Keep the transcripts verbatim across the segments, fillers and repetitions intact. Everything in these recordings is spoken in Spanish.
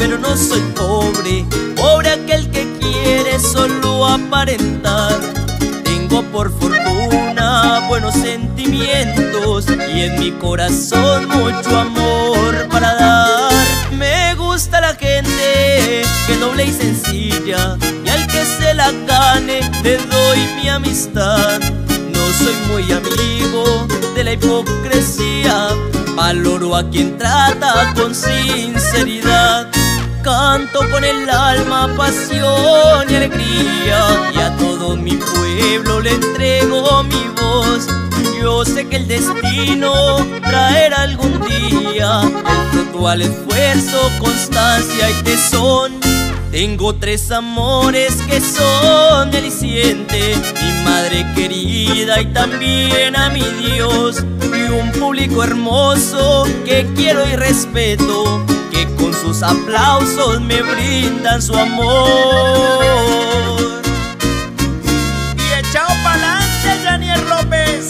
pero no soy pobre. Pobre aquel que quiere solo aparentar. Tengo por fortuna buenos sentimientos y en mi corazón mucho amor para dar. Me gusta la gente que es noble y sencilla, y al que se la gane le doy mi amistad. No soy muy amigo de la hipocresía, valoro a quien trata con sinceridad. Canto con el alma, pasión y alegría, y a todo mi pueblo le entrego mi voz. Yo sé que el destino traerá algún día el fruto al esfuerzo, constancia y tesón. Tengo tres amores que son mi aliciente, mi madre querida y también a mi Dios. Y un público hermoso que quiero y respeto, que con sus aplausos me brindan su amor. Y echao pa'lante, Yaniel López.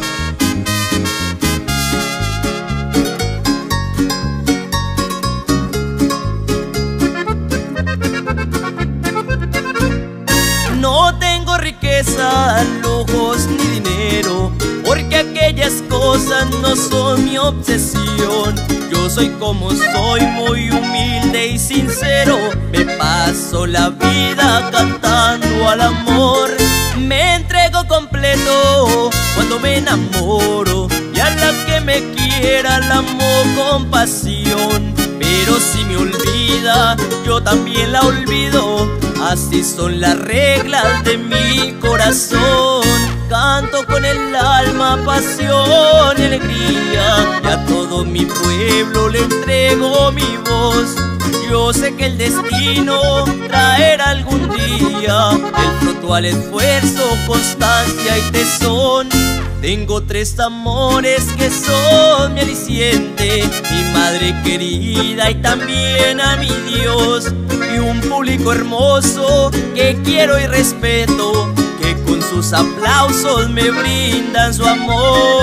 No tengo riqueza, lujos ni dinero, porque aquellas cosas no son mi obsesión. Yo soy como soy, muy humilde y sincero. Me paso la vida cantando al amor. Me entrego completo cuando me enamoro, y a la que me quiera la amo con pasión. Pero si me olvida, yo también la olvido. Así son las reglas de mi corazón. Canto con el alma, pasión y alegría, y a todo mi pueblo le entrego mi voz. Yo sé que el destino traerá algún día el fruto al esfuerzo, constancia y tesón. Tengo tres amores que son mi aliciente, mi madre querida y también a mi Dios. Y un público hermoso que quiero y respeto, que con sus aplausos me brindan su amor.